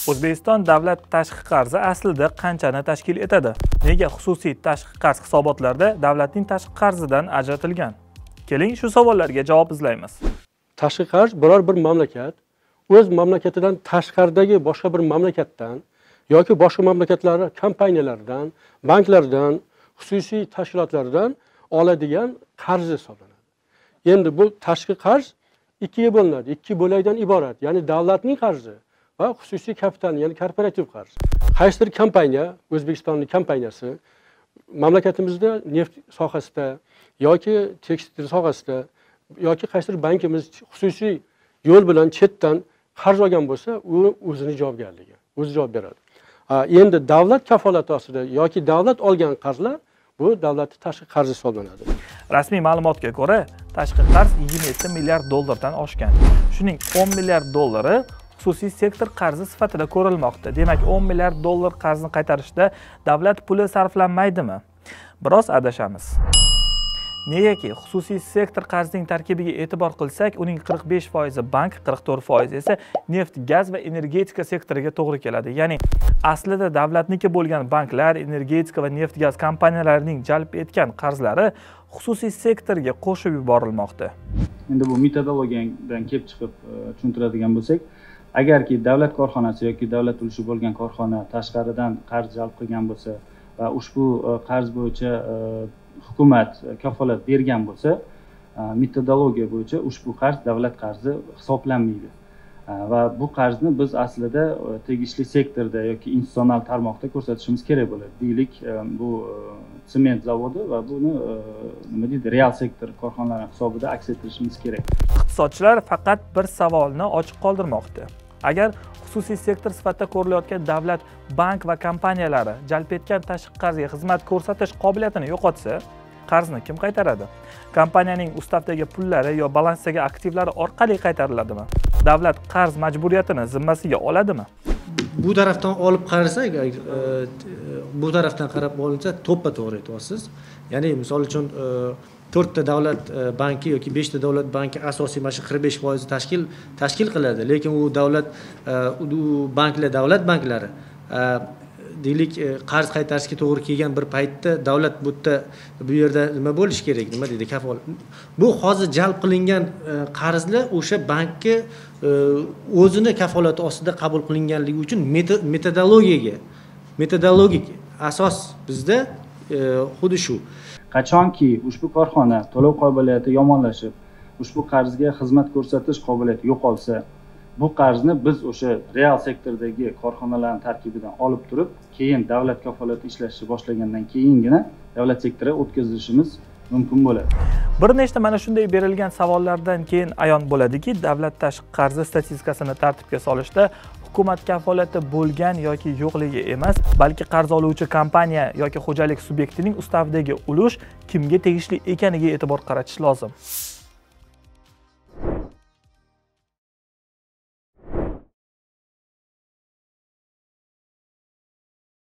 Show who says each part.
Speaker 1: O'zbekiston davlat tashqi qarzi aslida qanchani tashkil etadi? Nega xususiy tashqi qarz hisobotlarda davlatning tashqi qarzidan ajratilgan? Keling, shu savollarga javob izlaymiz.
Speaker 2: Tashqi qarz biror bir mamlakat o'z mamlakatidan tashqaridagi boshqa bir mamlakatdan yoki boshqa mamlakatlar kompaniyalardan, banklardan, xususiy tashkilotlardan oladigan qarz hisoblanadi. Endi bu tashqi qarz ikkiga bo'linadi. Ikki bo'lakdan iborat. Ya'ni davlatning qarzi va xususiy kapital, ya'ni korporativ qarz. Qaysidir kompaniya, O'zbekistonning kompaniyasi mamlakatimizda neft sohasida yoki tekstil sohasida yoki qaysidir bankimiz xususiy yo'l bilan chetdan qarz olgan bo'lsa, u o'zini javobgarligi, o'zi javob beradi. Endi davlat kafolati ostida yoki davlat olgan qarzlar bu davlatning tashqi qarzi hisoblanadi.
Speaker 1: Rasmiy ma'lumotga ko'ra, tashqi qarz 27 milliard dollardan oshgan. Shuning 10 milliard dollari xususiy sektor qarzi sifatida ko'rilmoqda. Demak, 10 milliard dollar qarzni qaytarishda davlat puli sarflanmaydimi? Biroz adashamiz. Negaki xususiy sektor qarzining tarkibiga e'tibor qilsak, uning 45% bank, 44% esa neft, gaz va energetika sektoriga to'g'ri keladi. Ya'ni aslida davlatniki bo'lgan banklar, energetika va neft, gaz kompaniyalarining jalb etgan qarzlari xususiy sektorga qo'shib yuborilmoqda.
Speaker 3: Endi bu metodologiyadan kelib chiqib tushuntiradigan bo'lsak, agarki davlat korxonasi yoki davlat ulushi bo'lgan korxona tashqaridan qarz jalb qilgan bo'lsa va ushbu qarz bo'yicha hukumat kafolat bergan bo'lsa, metodologiya bo'yicha ushbu qarz davlat qarzi hisoblanmaydi. Va bu qarzni biz aslida tegishli sektorda yoki institutsional tarmoqda ko'rsatishimiz kerak bo'ladi. Deylik, bu sement zavodi va buni nima deydi, real sektor korxonalari hisobida aks ettirishimiz kerak.
Speaker 1: Iqtisodchilar faqat bir savolni ochiq qoldirmoqda. Agar xususiy sektor sifatida ko'rilayotgan davlat bank va kompaniyalari jalb etgan tashqi qarzga xizmat ko'rsatish qobiliyatini yo'qotsa, qarzni kim qaytaradi? Kompaniyaning ustavdagi pullari yo balansdagi aktivlari orqali qaytariladimi? Davlat qarz majburiyatini zimmasiga oladimi?
Speaker 4: Bu tarafdan olib qarasak, bu tarafdan qarab olinsa, to'ppa-to'g'ri aytyapsiz. Ya'ni misol uchun 4 ta davlat banki yoki 5 ta davlat banki asosiy mana shu 45% tashkil qiladi, lekin u davlat banklar, davlat banklari deylik qarz qaytarishga to'g'ri kelgan bir paytda davlat bu yerda nima bo'lish kerak, nima deydi, kafolat. Bu hozir jalb qilingan qarzlar o'sha bankka o'zini kafolati ostida qabul qilinganligi uchun metodologik asos bizda xuddi shu.
Speaker 3: Qachonki ushbu korxona to'lov qobiliyati yomonlashib, ushbu qarzga xizmat ko'rsatish qobiliyati yo'qolsa, bu qarzni biz o'sha real sektordagi korxonalarning tarkibidan olib turib, keyin davlat kafolati ishlashni boshlagandan keyingina davlat sektoriga o'tkazishimiz mumkin bo'ladi.
Speaker 1: Bir nechta mana shunday berilgan savollardan keyin ayon bo'ladiki, davlat tashqi qarzi statistikasini tartibga solishda hukumat kafolati bo'lgan yoki yo'qligi emas, balki qarz oluvchi kompaniya yoki xo'jalik subyektining ustavidagi ulush kimga tegishli ekaniga e'tibor qaratish lozim.